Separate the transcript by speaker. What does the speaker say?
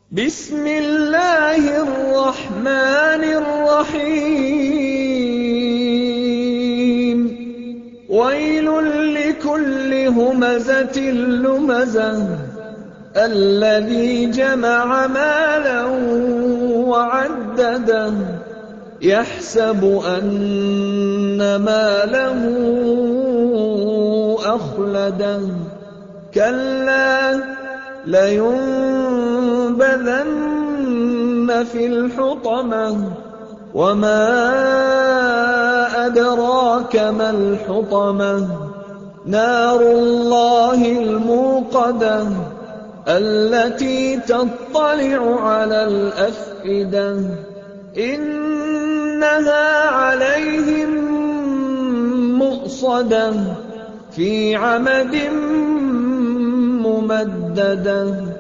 Speaker 1: بسم الله الرحمن الرحيم ويل لكل همزة لمزة الذي جمع مالا وعدده يحسب أن ماله أخلده كلا لينبذن في الحطمة وما أدراك ما الحطمة نار الله الموقدة التي تطلع على الأفئدة إنها عليهم مؤصدة في عمد ممددة